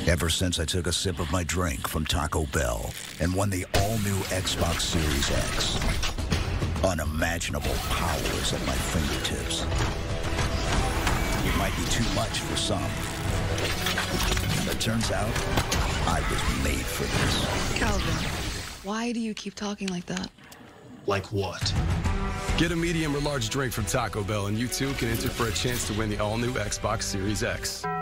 Ever since I took a sip of my drink from Taco Bell and won the all-new Xbox Series X, unimaginable power is at my fingertips. It might be too much for some, but turns out I was made for this. Calvin, why do you keep talking like that? Like what? Get a medium or large drink from Taco Bell, and you too can enter for a chance to win the all-new Xbox Series X.